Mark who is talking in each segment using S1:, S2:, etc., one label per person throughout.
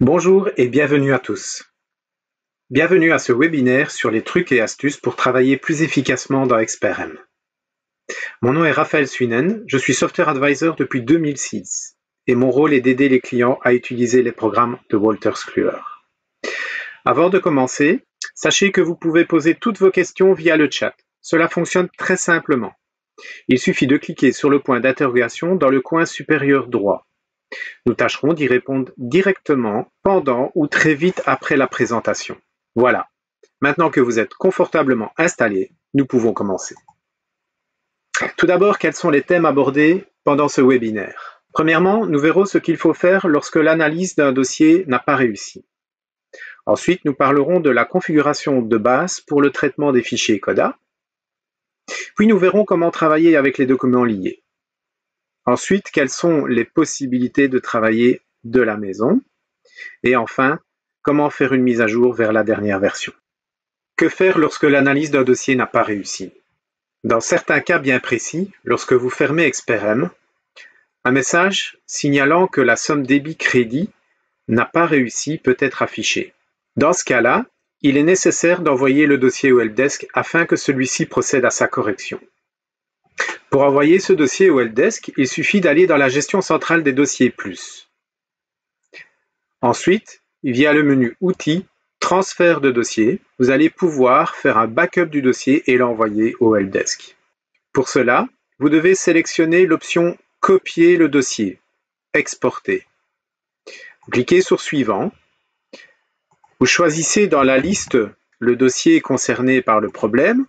S1: Bonjour et bienvenue à tous. Bienvenue à ce webinaire sur les trucs et astuces pour travailler plus efficacement dans XPRM. Mon nom est Raphaël Swinen, je suis Software Advisor depuis 2006 et mon rôle est d'aider les clients à utiliser les programmes de Wolters Kluwer. Avant de commencer, sachez que vous pouvez poser toutes vos questions via le chat. Cela fonctionne très simplement. Il suffit de cliquer sur le point d'interrogation dans le coin supérieur droit. Nous tâcherons d'y répondre directement pendant ou très vite après la présentation. Voilà, maintenant que vous êtes confortablement installés, nous pouvons commencer. Tout d'abord, quels sont les thèmes abordés pendant ce webinaire? Premièrement, nous verrons ce qu'il faut faire lorsque l'analyse d'un dossier n'a pas réussi. Ensuite, nous parlerons de la configuration de base pour le traitement des fichiers CODA. Puis nous verrons comment travailler avec les documents liés. Ensuite, quelles sont les possibilités de travailler de la maison? Et enfin, comment faire une mise à jour vers la dernière version? Que faire lorsque l'analyse d'un dossier n'a pas réussi? Dans certains cas bien précis, lorsque vous fermez XPRM, un message signalant que la somme débit-crédit n'a pas réussi peut être affiché. Dans ce cas-là, il est nécessaire d'envoyer le dossier au helpdesk afin que celui-ci procède à sa correction. Pour envoyer ce dossier au helpdesk, il suffit d'aller dans la gestion centrale des dossiers plus. Ensuite, via le menu Outils, Transfert de dossier, vous allez pouvoir faire un backup du dossier et l'envoyer au helpdesk. Pour cela, vous devez sélectionner l'option Copier le dossier, Exporter. Vous cliquez sur Suivant. Vous choisissez dans la liste le dossier concerné par le problème.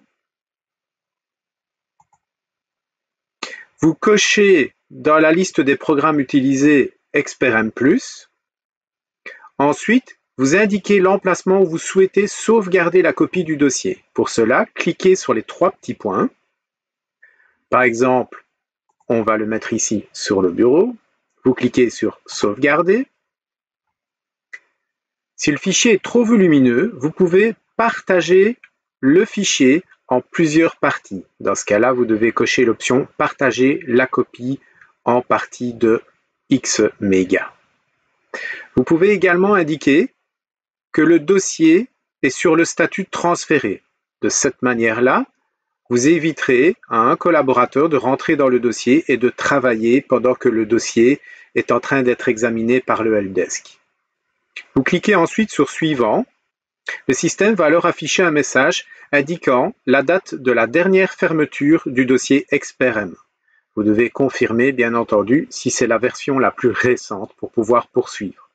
S1: Vous cochez dans la liste des programmes utilisés XPRM+. Ensuite, vous indiquez l'emplacement où vous souhaitez sauvegarder la copie du dossier. Pour cela, cliquez sur les trois petits points. Par exemple, on va le mettre ici sur le bureau. Vous cliquez sur Sauvegarder. Si le fichier est trop volumineux, vous pouvez partager le fichier en plusieurs parties. Dans ce cas-là, vous devez cocher l'option « Partager la copie en parties de X mégas ». Vous pouvez également indiquer que le dossier est sur le statut « Transféré ». De cette manière-là, vous éviterez à un collaborateur de rentrer dans le dossier et de travailler pendant que le dossier est en train d'être examiné par le helpdesk. Vous cliquez ensuite sur « Suivant ». Le système va alors afficher un message indiquant la date de la dernière fermeture du dossier XPRM. Vous devez confirmer, bien entendu, si c'est la version la plus récente pour pouvoir poursuivre.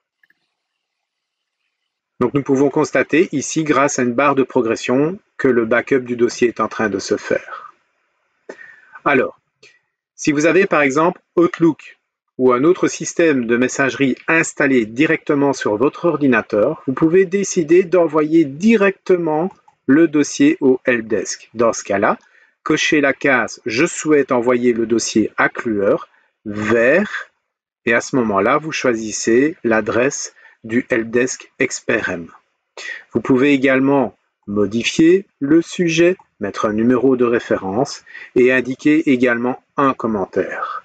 S1: Donc nous pouvons constater ici, grâce à une barre de progression, que le backup du dossier est en train de se faire. Alors, si vous avez par exemple Outlook ou un autre système de messagerie installé directement sur votre ordinateur, vous pouvez décider d'envoyer directement le dossier au helpdesk. Dans ce cas-là, cochez la case « Je souhaite envoyer le dossier à Kluwer » vert, et à ce moment-là, vous choisissez l'adresse du helpdesk XPRM. Vous pouvez également modifier le sujet, mettre un numéro de référence et indiquer également un commentaire.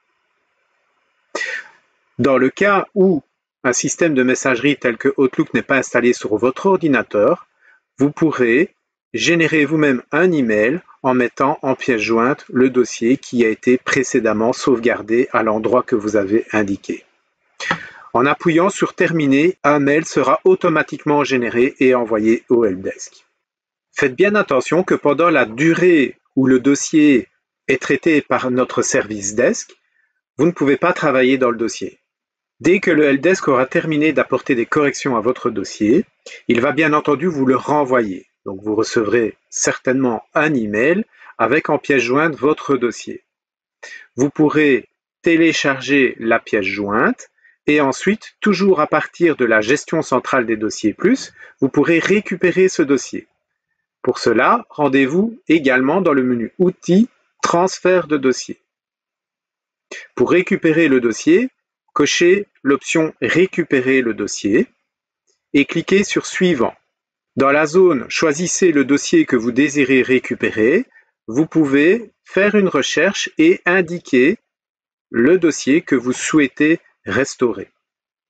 S1: Dans le cas où un système de messagerie tel que Outlook n'est pas installé sur votre ordinateur, vous pourrez générer vous-même un email en mettant en pièce jointe le dossier qui a été précédemment sauvegardé à l'endroit que vous avez indiqué. En appuyant sur Terminer, un mail sera automatiquement généré et envoyé au helpdesk. Faites bien attention que pendant la durée où le dossier est traité par notre service desk, vous ne pouvez pas travailler dans le dossier. Dès que le helpdesk aura terminé d'apporter des corrections à votre dossier, il va bien entendu vous le renvoyer. Donc vous recevrez certainement un email avec en pièce jointe votre dossier. Vous pourrez télécharger la pièce jointe et ensuite, toujours à partir de la gestion centrale des dossiers plus, vous pourrez récupérer ce dossier. Pour cela, rendez-vous également dans le menu Outils, Transfert de dossier. Pour récupérer le dossier, cochez l'option Récupérer le dossier et cliquez sur Suivant. Dans la zone Choisissez le dossier que vous désirez récupérer, vous pouvez faire une recherche et indiquer le dossier que vous souhaitez restaurer.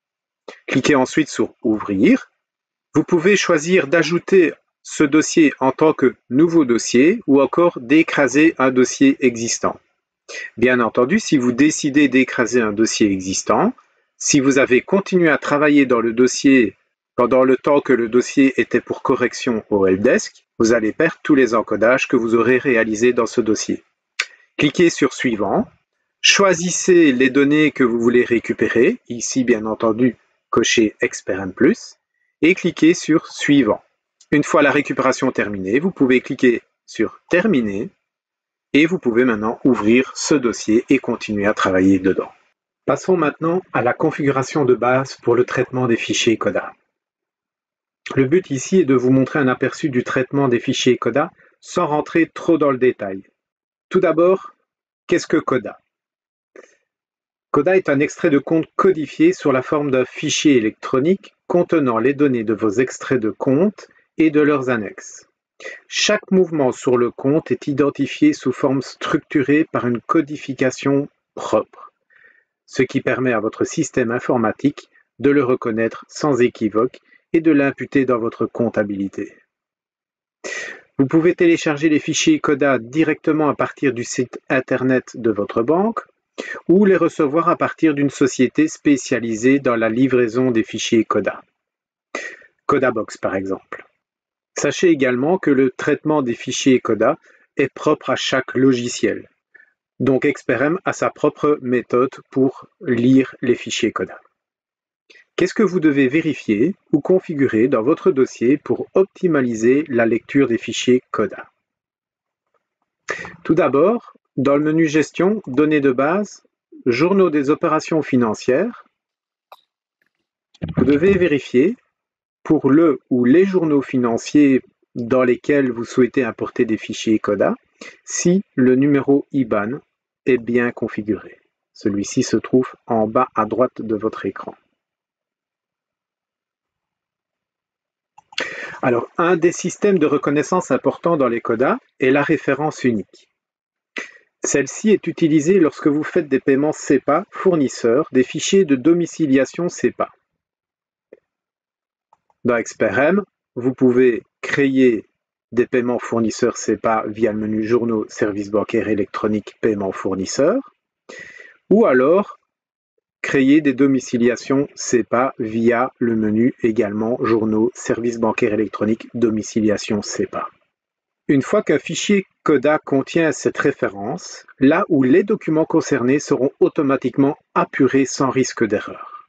S1: Cliquez ensuite sur Ouvrir. Vous pouvez choisir d'ajouter ce dossier en tant que nouveau dossier ou encore d'écraser un dossier existant. Bien entendu, si vous décidez d'écraser un dossier existant, si vous avez continué à travailler dans le dossier pendant le temps que le dossier était pour correction au helpdesk, vous allez perdre tous les encodages que vous aurez réalisés dans ce dossier. Cliquez sur Suivant, choisissez les données que vous voulez récupérer, ici bien entendu cochez XPRM+, et cliquez sur Suivant. Une fois la récupération terminée, vous pouvez cliquer sur Terminer et vous pouvez maintenant ouvrir ce dossier et continuer à travailler dedans. Passons maintenant à la configuration de base pour le traitement des fichiers CODA. Le but ici est de vous montrer un aperçu du traitement des fichiers CODA sans rentrer trop dans le détail. Tout d'abord, qu'est-ce que CODA? CODA est un extrait de compte codifié sur la forme d'un fichier électronique contenant les données de vos extraits de compte et de leurs annexes. Chaque mouvement sur le compte est identifié sous forme structurée par une codification propre, ce qui permet à votre système informatique de le reconnaître sans équivoque et de l'imputer dans votre comptabilité. Vous pouvez télécharger les fichiers CODA directement à partir du site internet de votre banque ou les recevoir à partir d'une société spécialisée dans la livraison des fichiers CODA. CODABOX par exemple. Sachez également que le traitement des fichiers CODA est propre à chaque logiciel. Donc XPRM a sa propre méthode pour lire les fichiers CODA. Qu'est-ce que vous devez vérifier ou configurer dans votre dossier pour optimaliser la lecture des fichiers CODA? Tout d'abord, dans le menu Gestion, Données de base, Journaux des opérations financières, vous devez vérifier pour le ou les journaux financiers dans lesquels vous souhaitez importer des fichiers CODA si le numéro IBAN est bien configuré. Celui-ci se trouve en bas à droite de votre écran. Alors, un des systèmes de reconnaissance importants dans les CODA est la référence unique. Celle-ci est utilisée lorsque vous faites des paiements SEPA fournisseurs des fichiers de domiciliation SEPA. Dans XPRM, vous pouvez créer des paiements fournisseurs SEPA via le menu Journaux, services bancaires électroniques, paiements fournisseurs, ou alors créer des domiciliations SEPA via le menu également Journaux, services bancaires électroniques, domiciliation SEPA. Une fois qu'un fichier CODA contient cette référence, là où les documents concernés seront automatiquement apurés sans risque d'erreur.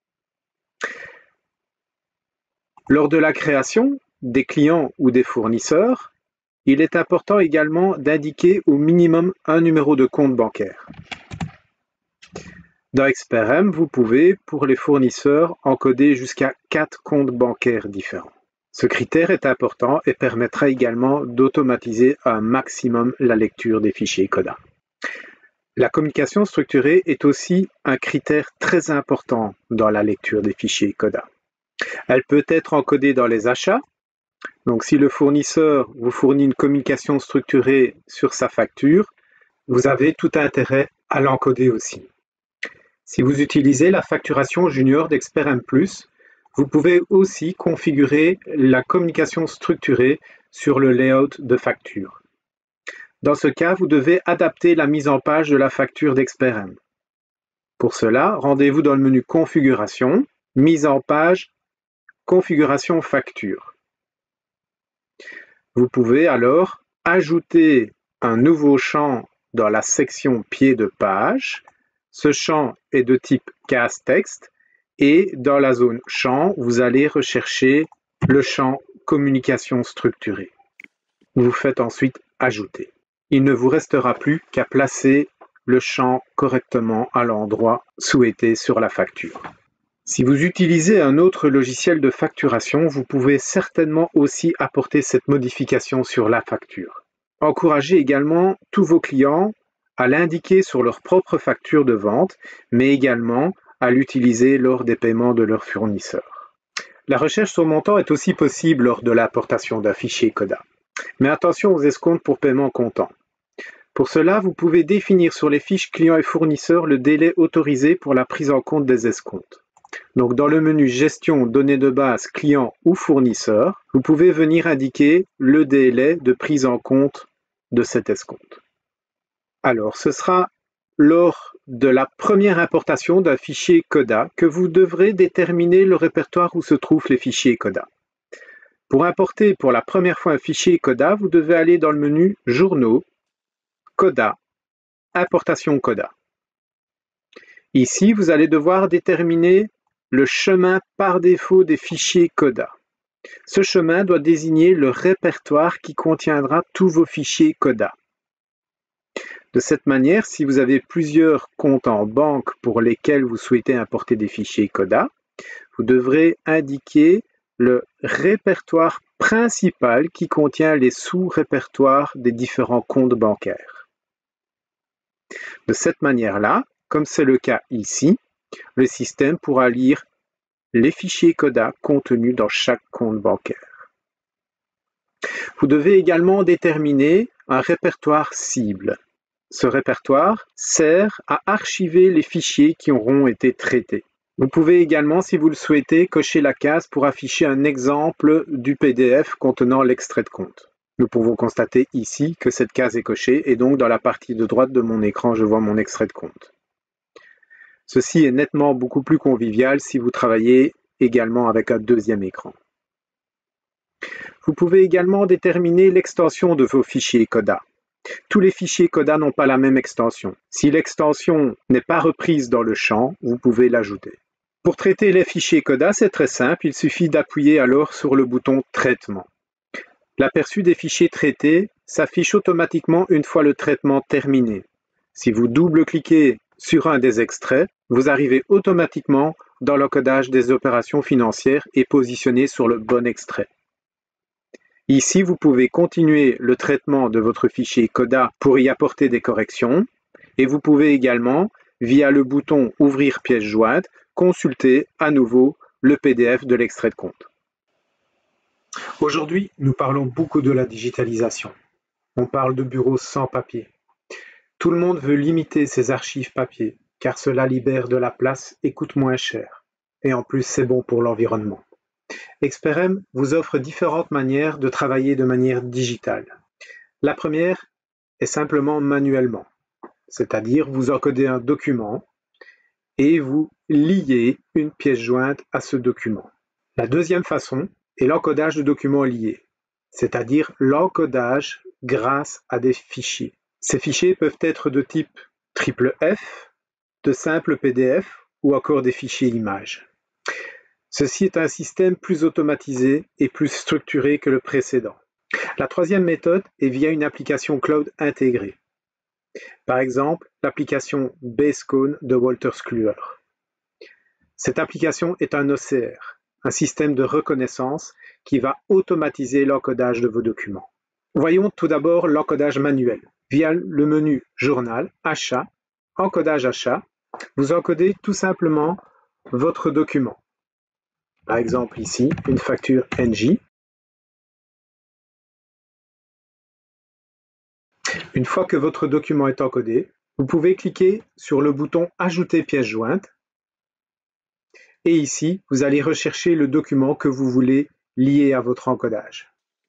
S1: Lors de la création des clients ou des fournisseurs, il est important également d'indiquer au minimum un numéro de compte bancaire. Dans XPRM, vous pouvez, pour les fournisseurs, encoder jusqu'à 4 comptes bancaires différents. Ce critère est important et permettra également d'automatiser un maximum la lecture des fichiers CODA. La communication structurée est aussi un critère très important dans la lecture des fichiers CODA. Elle peut être encodée dans les achats. Donc si le fournisseur vous fournit une communication structurée sur sa facture, vous avez tout intérêt à l'encoder aussi. Si vous utilisez la facturation junior d'XPRM+, vous pouvez aussi configurer la communication structurée sur le layout de facture. Dans ce cas, vous devez adapter la mise en page de la facture d'XPRM. Pour cela, rendez-vous dans le menu Configuration, Mise en page, Configuration facture. Vous pouvez alors ajouter un nouveau champ dans la section Pied de page. Ce champ est de type case texte. Et dans la zone champ, vous allez rechercher le champ communication structurée. Vous faites ensuite ajouter. Il ne vous restera plus qu'à placer le champ correctement à l'endroit souhaité sur la facture. Si vous utilisez un autre logiciel de facturation, vous pouvez certainement aussi apporter cette modification sur la facture. Encouragez également tous vos clients à l'indiquer sur leur propre facture de vente, mais également à l'utiliser lors des paiements de leurs fournisseurs. La recherche sur montant est aussi possible lors de l'importation d'un fichier CODA. Mais attention aux escomptes pour paiement comptant. Pour cela, vous pouvez définir sur les fiches clients et fournisseurs le délai autorisé pour la prise en compte des escomptes. Donc dans le menu Gestion, données de base, client ou fournisseur, vous pouvez venir indiquer le délai de prise en compte de cet escompte. Alors ce sera lors de la première importation d'un fichier CODA que vous devrez déterminer le répertoire où se trouvent les fichiers CODA. Pour importer pour la première fois un fichier CODA, vous devez aller dans le menu Journaux, CODA, Importation CODA. Ici, vous allez devoir déterminer le chemin par défaut des fichiers CODA. Ce chemin doit désigner le répertoire qui contiendra tous vos fichiers CODA. De cette manière, si vous avez plusieurs comptes en banque pour lesquels vous souhaitez importer des fichiers CODA, vous devrez indiquer le répertoire principal qui contient les sous-répertoires des différents comptes bancaires. De cette manière-là, comme c'est le cas ici, le système pourra lire les fichiers CODA contenus dans chaque compte bancaire. Vous devez également déterminer un répertoire cible. Ce répertoire sert à archiver les fichiers qui auront été traités. Vous pouvez également, si vous le souhaitez, cocher la case pour afficher un exemple du PDF contenant l'extrait de compte. Nous pouvons constater ici que cette case est cochée et donc dans la partie de droite de mon écran, je vois mon extrait de compte. Ceci est nettement beaucoup plus convivial si vous travaillez également avec un deuxième écran. Vous pouvez également déterminer l'extension de vos fichiers CODA. Tous les fichiers CODA n'ont pas la même extension. Si l'extension n'est pas reprise dans le champ, vous pouvez l'ajouter. Pour traiter les fichiers CODA, c'est très simple, il suffit d'appuyer alors sur le bouton Traitement. L'aperçu des fichiers traités s'affiche automatiquement une fois le traitement terminé. Si vous double-cliquez sur un des extraits, vous arrivez automatiquement dans l'encodage des opérations financières et positionné sur le bon extrait. Ici, vous pouvez continuer le traitement de votre fichier CODA pour y apporter des corrections et vous pouvez également, via le bouton « Ouvrir pièce jointe », consulter à nouveau le PDF de l'extrait de compte. Aujourd'hui, nous parlons beaucoup de la digitalisation. On parle de bureaux sans papier. Tout le monde veut limiter ses archives papier, car cela libère de la place et coûte moins cher. Et en plus, c'est bon pour l'environnement. Experem vous offre différentes manières de travailler de manière digitale. La première est simplement manuellement, c'est-à-dire vous encodez un document et vous liez une pièce jointe à ce document. La deuxième façon est l'encodage de documents liés, c'est-à-dire l'encodage grâce à des fichiers. Ces fichiers peuvent être de type FFF, de simple PDF ou encore des fichiers images. Ceci est un système plus automatisé et plus structuré que le précédent. La troisième méthode est via une application cloud intégrée. Par exemple, l'application Basecone de Wolters Kluwer. Cette application est un OCR, un système de reconnaissance qui va automatiser l'encodage de vos documents. Voyons tout d'abord l'encodage manuel. Via le menu Journal, Achat, Encodage achat, vous encodez tout simplement votre document. Par exemple ici, une facture NJ. Une fois que votre document est encodé, vous pouvez cliquer sur le bouton « Ajouter pièce jointe » et ici, vous allez rechercher le document que vous voulez lier à votre encodage.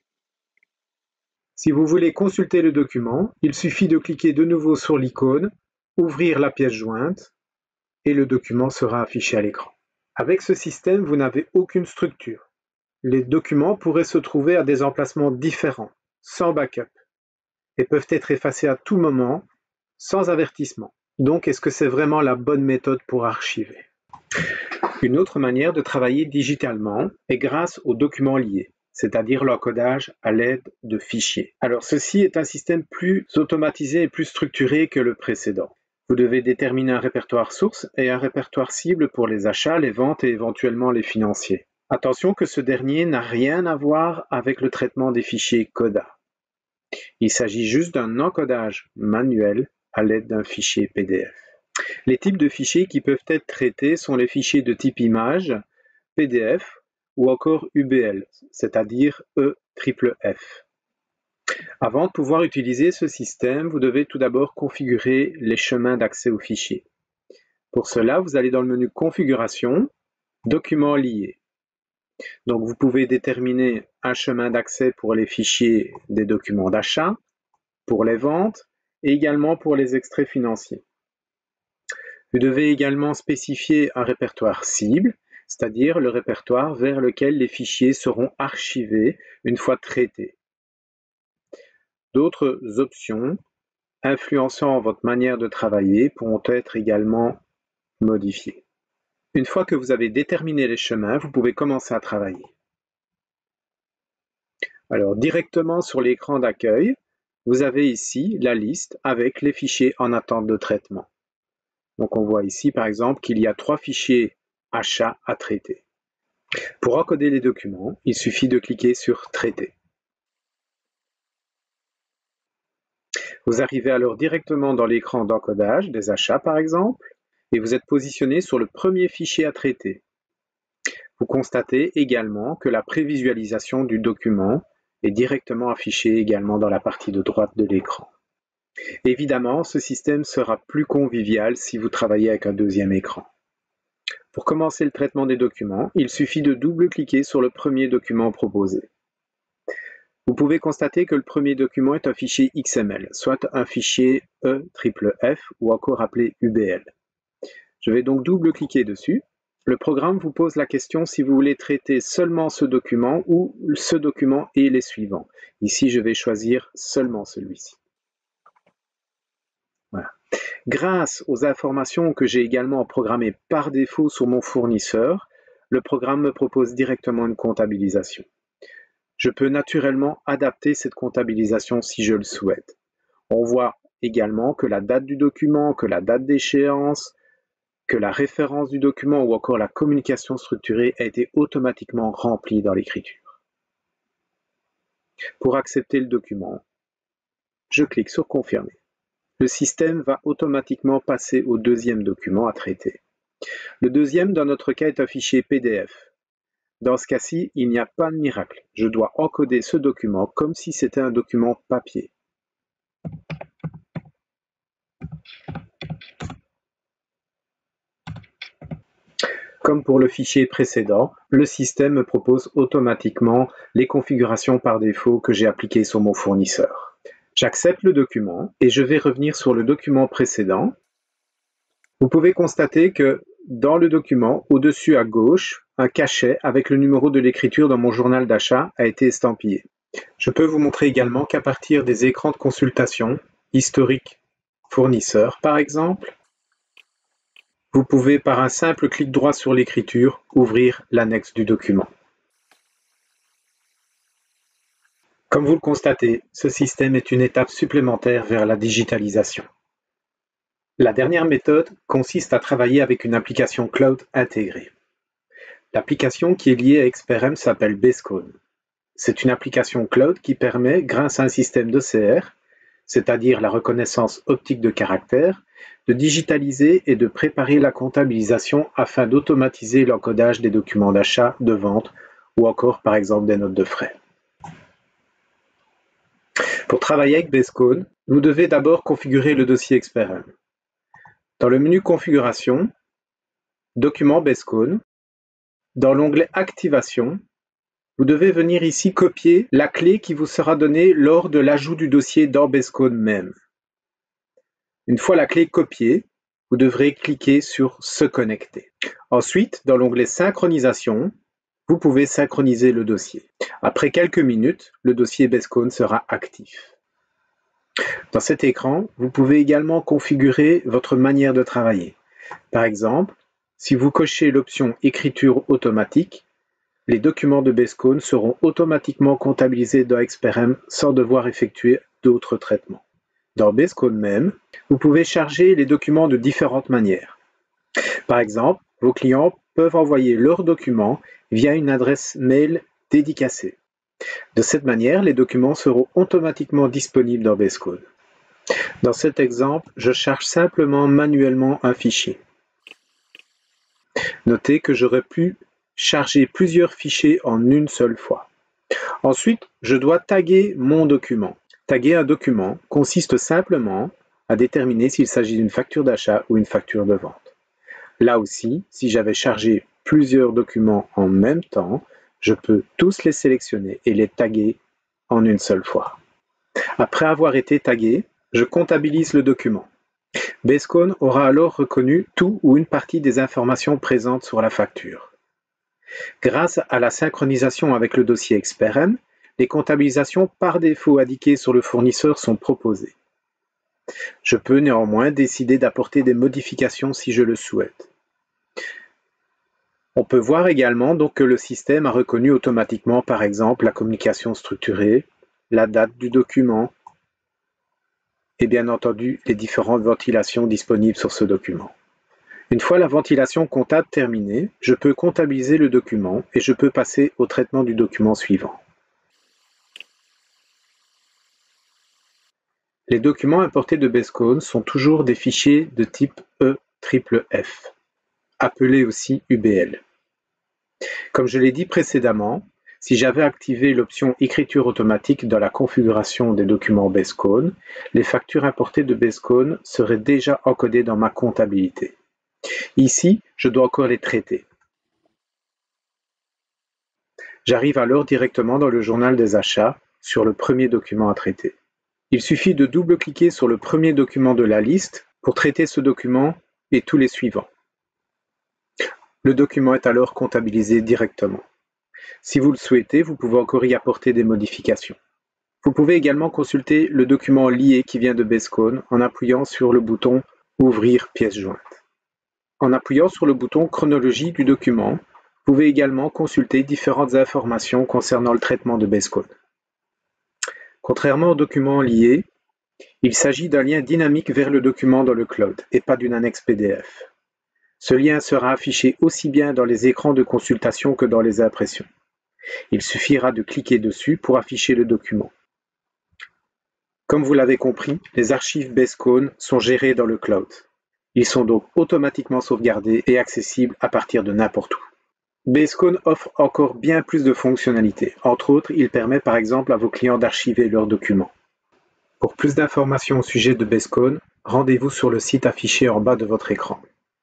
S1: Si vous voulez consulter le document, il suffit de cliquer de nouveau sur l'icône, ouvrir la pièce jointe et le document sera affiché à l'écran. Avec ce système, vous n'avez aucune structure. Les documents pourraient se trouver à des emplacements différents, sans backup, et peuvent être effacés à tout moment, sans avertissement. Donc, est-ce que c'est vraiment la bonne méthode pour archiver? Une autre manière de travailler digitalement est grâce aux documents liés, c'est-à-dire l'encodage à l'aide de fichiers. Alors, ceci est un système plus automatisé et plus structuré que le précédent. Vous devez déterminer un répertoire source et un répertoire cible pour les achats, les ventes et éventuellement les financiers. Attention que ce dernier n'a rien à voir avec le traitement des fichiers CODA. Il s'agit juste d'un encodage manuel à l'aide d'un fichier PDF. Les types de fichiers qui peuvent être traités sont les fichiers de type image, PDF ou encore UBL, c'est-à-dire EFFF. Avant de pouvoir utiliser ce système, vous devez tout d'abord configurer les chemins d'accès aux fichiers. Pour cela, vous allez dans le menu Configuration Documents liés. Donc vous pouvez déterminer un chemin d'accès pour les fichiers des documents d'achat, pour les ventes et également pour les extraits financiers. Vous devez également spécifier un répertoire cible, c'est-à-dire le répertoire vers lequel les fichiers seront archivés une fois traités. D'autres options influençant votre manière de travailler pourront être également modifiées. Une fois que vous avez déterminé les chemins, vous pouvez commencer à travailler. Alors, directement sur l'écran d'accueil, vous avez ici la liste avec les fichiers en attente de traitement. Donc, on voit ici, par exemple, qu'il y a 3 fichiers achats à traiter. Pour encoder les documents, il suffit de cliquer sur « Traiter ». Vous arrivez alors directement dans l'écran d'encodage des achats, par exemple, et vous êtes positionné sur le premier fichier à traiter. Vous constatez également que la prévisualisation du document est directement affichée également dans la partie de droite de l'écran. Évidemment, ce système sera plus convivial si vous travaillez avec un deuxième écran. Pour commencer le traitement des documents, il suffit de double-cliquer sur le premier document proposé. Vous pouvez constater que le premier document est un fichier XML, soit un fichier EFF ou encore appelé UBL. Je vais donc double-cliquer dessus. Le programme vous pose la question si vous voulez traiter seulement ce document ou ce document et les suivants. Ici, je vais choisir seulement celui-ci. Voilà. Grâce aux informations que j'ai également programmées par défaut sur mon fournisseur, le programme me propose directement une comptabilisation. Je peux naturellement adapter cette comptabilisation si je le souhaite. On voit également que la date du document, que la date d'échéance, que la référence du document ou encore la communication structurée a été automatiquement remplie dans l'écriture. Pour accepter le document, je clique sur « Confirmer ». Le système va automatiquement passer au deuxième document à traiter. Le deuxième, dans notre cas, est un fichier PDF. Dans ce cas-ci, il n'y a pas de miracle. Je dois encoder ce document comme si c'était un document papier. Comme pour le fichier précédent, le système me propose automatiquement les configurations par défaut que j'ai appliquées sur mon fournisseur. J'accepte le document et je vais revenir sur le document précédent. Vous pouvez constater que dans le document, au-dessus à gauche, un cachet avec le numéro de l'écriture dans mon journal d'achat a été estampillé. Je peux vous montrer également qu'à partir des écrans de consultation, historique fournisseur par exemple, vous pouvez par un simple clic droit sur l'écriture ouvrir l'annexe du document. Comme vous le constatez, ce système est une étape supplémentaire vers la digitalisation. La dernière méthode consiste à travailler avec une application cloud intégrée. L'application qui est liée à XPRM s'appelle Bescone. C'est une application cloud qui permet, grâce à un système d'OCR, c'est-à-dire la reconnaissance optique de caractères, de digitaliser et de préparer la comptabilisation afin d'automatiser l'encodage des documents d'achat, de vente ou encore par exemple des notes de frais. Pour travailler avec Bescone, vous devez d'abord configurer le dossier XPRM. Dans le menu Configuration, Document Bescone, dans l'onglet Activation, vous devez venir ici copier la clé qui vous sera donnée lors de l'ajout du dossier dans Bescone même. Une fois la clé copiée, vous devrez cliquer sur « Se connecter ». Ensuite, dans l'onglet « Synchronisation », vous pouvez synchroniser le dossier. Après quelques minutes, le dossier Bescone sera actif. Dans cet écran, vous pouvez également configurer votre manière de travailler. Par exemple, si vous cochez l'option « Écriture automatique », les documents de Bescone seront automatiquement comptabilisés dans XPRM sans devoir effectuer d'autres traitements. Dans Bescone même, vous pouvez charger les documents de différentes manières. Par exemple, vos clients peuvent envoyer leurs documents via une adresse mail dédicacée. De cette manière, les documents seront automatiquement disponibles dans Bescone. Dans cet exemple, je charge simplement manuellement un fichier. Notez que j'aurais pu charger plusieurs fichiers en une seule fois. Ensuite, je dois taguer mon document. Taguer un document consiste simplement à déterminer s'il s'agit d'une facture d'achat ou une facture de vente. Là aussi, si j'avais chargé plusieurs documents en même temps, je peux tous les sélectionner et les taguer en une seule fois. Après avoir été tagué, je comptabilise le document. Basecone aura alors reconnu tout ou une partie des informations présentes sur la facture. Grâce à la synchronisation avec le dossier XPRM, les comptabilisations par défaut indiquées sur le fournisseur sont proposées. Je peux néanmoins décider d'apporter des modifications si je le souhaite. On peut voir également donc que le système a reconnu automatiquement par exemple la communication structurée, la date du document et bien entendu les différentes ventilations disponibles sur ce document. Une fois la ventilation comptable terminée, je peux comptabiliser le document et je peux passer au traitement du document suivant. Les documents importés de Basecone sont toujours des fichiers de type EFFF, appelés aussi UBL. Comme je l'ai dit précédemment, si j'avais activé l'option écriture automatique dans la configuration des documents Basecone, les factures importées de Basecone seraient déjà encodées dans ma comptabilité. Ici, je dois encore les traiter. J'arrive alors directement dans le journal des achats sur le premier document à traiter. Il suffit de double-cliquer sur le premier document de la liste pour traiter ce document et tous les suivants. Le document est alors comptabilisé directement. Si vous le souhaitez, vous pouvez encore y apporter des modifications. Vous pouvez également consulter le document lié qui vient de Basecone en appuyant sur le bouton « Ouvrir pièce jointe ». En appuyant sur le bouton « Chronologie du document », vous pouvez également consulter différentes informations concernant le traitement de Basecone. Contrairement au document lié, il s'agit d'un lien dynamique vers le document dans le cloud et pas d'une annexe PDF. Ce lien sera affiché aussi bien dans les écrans de consultation que dans les impressions. Il suffira de cliquer dessus pour afficher le document. Comme vous l'avez compris, les archives Basecone sont gérées dans le cloud. Ils sont donc automatiquement sauvegardés et accessibles à partir de n'importe où. Basecone offre encore bien plus de fonctionnalités. Entre autres, il permet par exemple à vos clients d'archiver leurs documents. Pour plus d'informations au sujet de Basecone, rendez-vous sur le site affiché en bas de votre écran.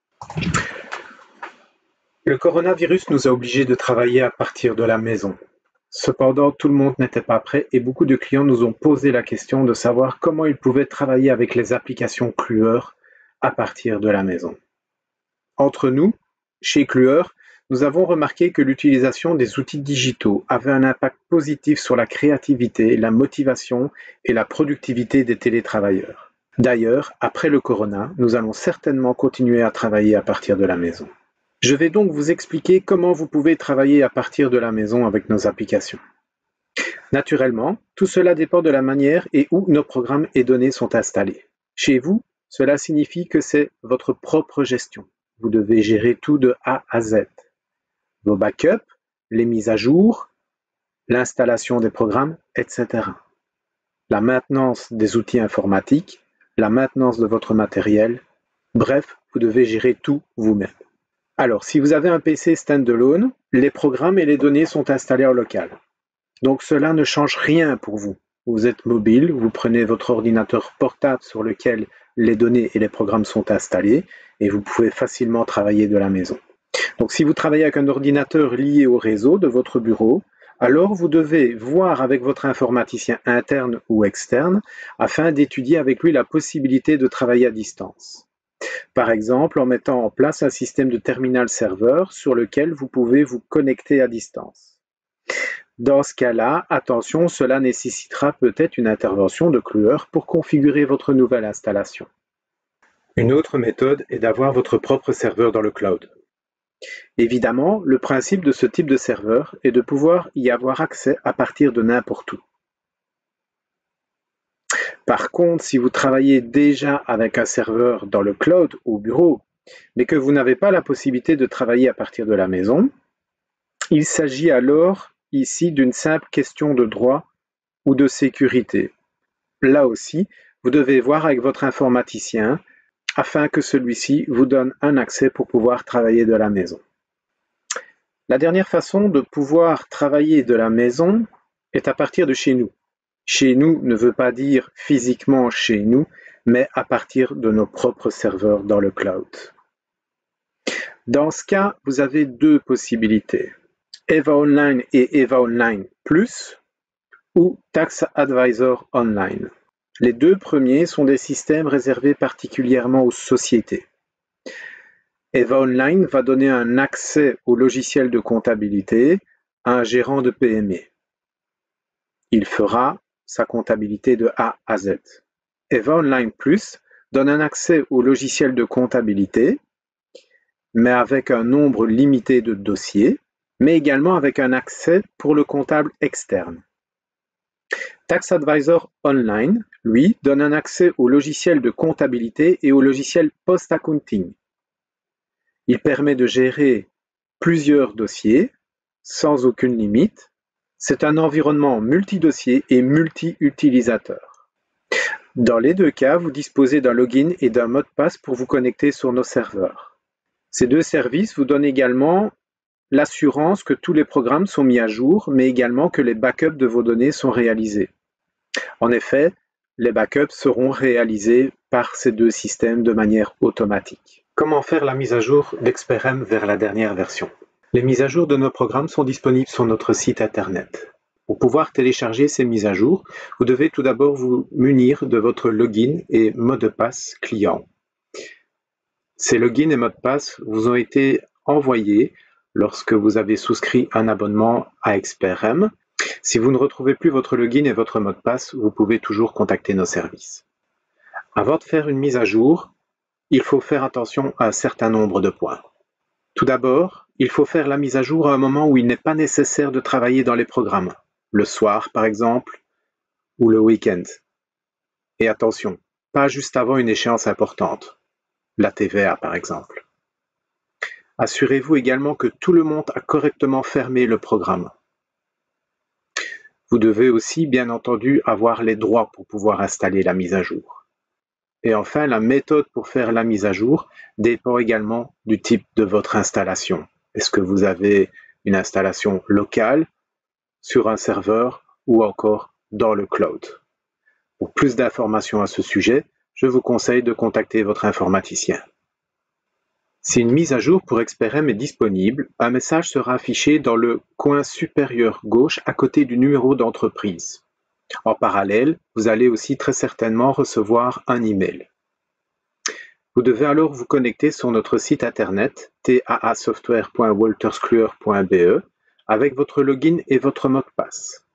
S1: Le coronavirus nous a obligés de travailler à partir de la maison. Cependant, tout le monde n'était pas prêt et beaucoup de clients nous ont posé la question de savoir comment ils pouvaient travailler avec les applications Kluwer à partir de la maison. Entre nous, chez Kluwer, nous avons remarqué que l'utilisation des outils digitaux avait un impact positif sur la créativité, la motivation et la productivité des télétravailleurs. D'ailleurs, après le corona, nous allons certainement continuer à travailler à partir de la maison. Je vais donc vous expliquer comment vous pouvez travailler à partir de la maison avec nos applications. Naturellement, tout cela dépend de la manière et où nos programmes et données sont installés. Chez vous, cela signifie que c'est votre propre gestion. Vous devez gérer tout de A à Z. Vos backups, les mises à jour, l'installation des programmes, etc. La maintenance des outils informatiques, la maintenance de votre matériel. Bref, vous devez gérer tout vous-même. Alors, si vous avez un PC standalone, les programmes et les données sont installés en local. Donc cela ne change rien pour vous. Vous êtes mobile, vous prenez votre ordinateur portable sur lequel les données et les programmes sont installés et vous pouvez facilement travailler de la maison. Donc si vous travaillez avec un ordinateur lié au réseau de votre bureau, alors vous devez voir avec votre informaticien interne ou externe afin d'étudier avec lui la possibilité de travailler à distance. Par exemple, en mettant en place un système de terminal serveur sur lequel vous pouvez vous connecter à distance. Dans ce cas-là, attention, cela nécessitera peut-être une intervention de Kluwer pour configurer votre nouvelle installation. Une autre méthode est d'avoir votre propre serveur dans le cloud. Évidemment, le principe de ce type de serveur est de pouvoir y avoir accès à partir de n'importe où. Par contre, si vous travaillez déjà avec un serveur dans le cloud ou au bureau, mais que vous n'avez pas la possibilité de travailler à partir de la maison, il s'agit alors ici d'une simple question de droit ou de sécurité. Là aussi, vous devez voir avec votre informaticien afin que celui-ci vous donne un accès pour pouvoir travailler de la maison. La dernière façon de pouvoir travailler de la maison est à partir de chez nous. Chez nous ne veut pas dire physiquement chez nous, mais à partir de nos propres serveurs dans le cloud. Dans ce cas, vous avez deux possibilités. EVA Online et EVA Online Plus ou Tax Advisor Online. Les deux premiers sont des systèmes réservés particulièrement aux sociétés. EVA Online va donner un accès au logiciel de comptabilité à un gérant de PME. Il fera sa comptabilité de A à Z. EVA Online Plus donne un accès au logiciel de comptabilité, mais avec un nombre limité de dossiers, mais également avec un accès pour le comptable externe. Tax Advisor Online, lui, donne un accès au logiciel de comptabilité et au logiciel post-accounting. Il permet de gérer plusieurs dossiers sans aucune limite. C'est un environnement multi-dossier et multi-utilisateur. Dans les deux cas, vous disposez d'un login et d'un mot de passe pour vous connecter sur nos serveurs. Ces deux services vous donnent également l'assurance que tous les programmes sont mis à jour, mais également que les backups de vos données sont réalisés. En effet, les backups seront réalisés par ces deux systèmes de manière automatique. Comment faire la mise à jour d'ExpertM vers la dernière version? Les mises à jour de nos programmes sont disponibles sur notre site internet. Pour pouvoir télécharger ces mises à jour, vous devez tout d'abord vous munir de votre login et mot de passe client. Ces logins et mots de passe vous ont été envoyés lorsque vous avez souscrit un abonnement à ExpertM. Si vous ne retrouvez plus votre login et votre mot de passe, vous pouvez toujours contacter nos services. Avant de faire une mise à jour, il faut faire attention à un certain nombre de points. Tout d'abord, il faut faire la mise à jour à un moment où il n'est pas nécessaire de travailler dans les programmes, le soir par exemple, ou le week-end. Et attention, pas juste avant une échéance importante, la TVA par exemple. Assurez-vous également que tout le monde a correctement fermé le programme. Vous devez aussi, bien entendu, avoir les droits pour pouvoir installer la mise à jour. Et enfin, la méthode pour faire la mise à jour dépend également du type de votre installation. Est-ce que vous avez une installation locale, sur un serveur ou encore dans le cloud? Pour plus d'informations à ce sujet, je vous conseille de contacter votre informaticien. Si une mise à jour pour ExpertM est disponible, un message sera affiché dans le coin supérieur gauche à côté du numéro d'entreprise. En parallèle, vous allez aussi très certainement recevoir un email. Vous devez alors vous connecter sur notre site internet taasoftware.wolterskluwer.be avec votre login et votre mot de passe.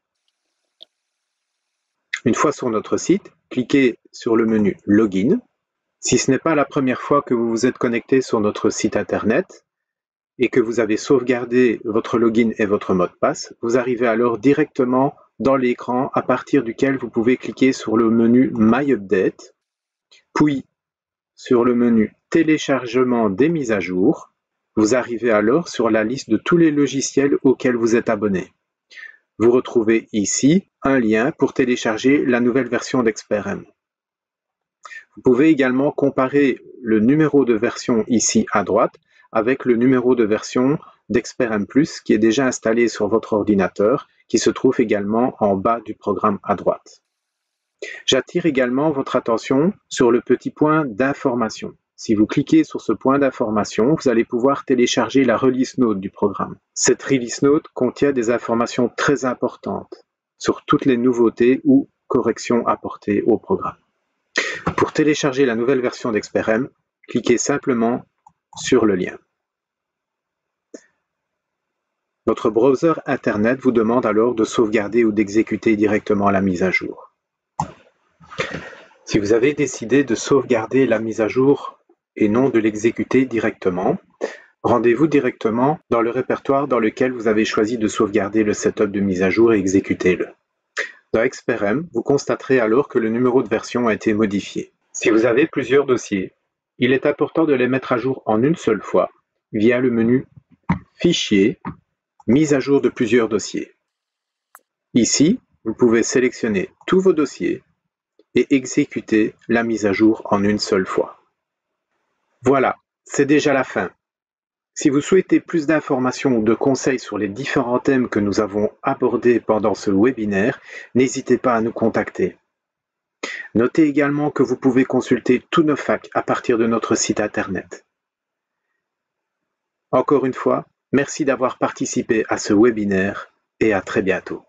S1: Une fois sur notre site, cliquez sur le menu Login. Si ce n'est pas la première fois que vous vous êtes connecté sur notre site internet et que vous avez sauvegardé votre login et votre mot de passe, vous arrivez alors directement dans l'écran à partir duquel vous pouvez cliquer sur le menu My Update, puis sur le menu Téléchargement des mises à jour. Vous arrivez alors sur la liste de tous les logiciels auxquels vous êtes abonné. Vous retrouvez ici un lien pour télécharger la nouvelle version d'ExpertM. Vous pouvez également comparer le numéro de version ici à droite avec le numéro de version d'ExpertM Plus qui est déjà installé sur votre ordinateur, qui se trouve également en bas du programme à droite. J'attire également votre attention sur le petit point d'information. Si vous cliquez sur ce point d'information, vous allez pouvoir télécharger la release note du programme. Cette release note contient des informations très importantes sur toutes les nouveautés ou corrections apportées au programme. Pour télécharger la nouvelle version d'ExpertM, cliquez simplement sur le lien. Votre browser Internet vous demande alors de sauvegarder ou d'exécuter directement la mise à jour. Si vous avez décidé de sauvegarder la mise à jour et non de l'exécuter directement, rendez-vous directement dans le répertoire dans lequel vous avez choisi de sauvegarder le setup de mise à jour et exécutez-le. Dans ExpertM, vous constaterez alors que le numéro de version a été modifié. Si vous avez plusieurs dossiers, il est important de les mettre à jour en une seule fois via le menu Fichier, Mise à jour de plusieurs dossiers. Ici, vous pouvez sélectionner tous vos dossiers et exécuter la mise à jour en une seule fois. Voilà, c'est déjà la fin. Si vous souhaitez plus d'informations ou de conseils sur les différents thèmes que nous avons abordés pendant ce webinaire, n'hésitez pas à nous contacter. Notez également que vous pouvez consulter tous nos FAQ à partir de notre site internet. Encore une fois, merci d'avoir participé à ce webinaire et à très bientôt.